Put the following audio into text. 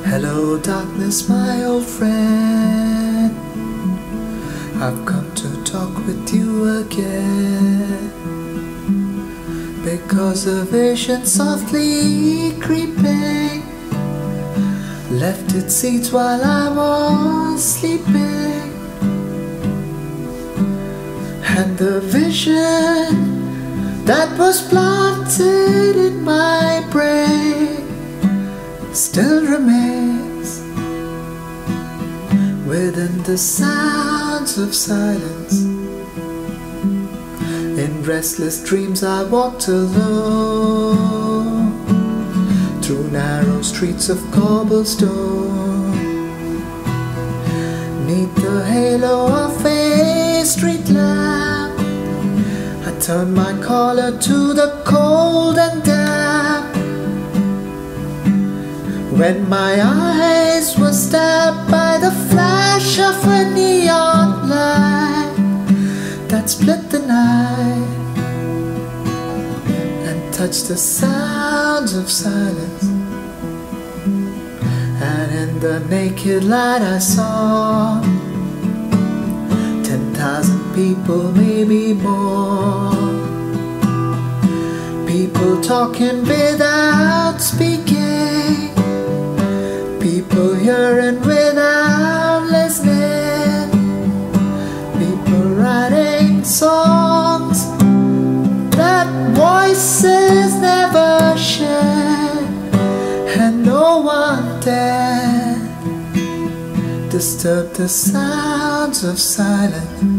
Hello darkness, my old friend, I've come to talk with you again, because a vision softly creeping left its seeds while I was sleeping. And the vision that was planted in my brain still remains within the sounds of silence. In restless dreams I walked alone through narrow streets of cobblestone, neath the halo of a street lamp. I turned my collar to the cold and damp, when my eyes were stabbed by the flash of a neon light that split the night and touched the sounds of silence. And in the naked light I saw 10,000 people, maybe more, people talking without speaking, people hearing without listening, people writing songs that voices never shared, and no one dared disturb the sounds of silence.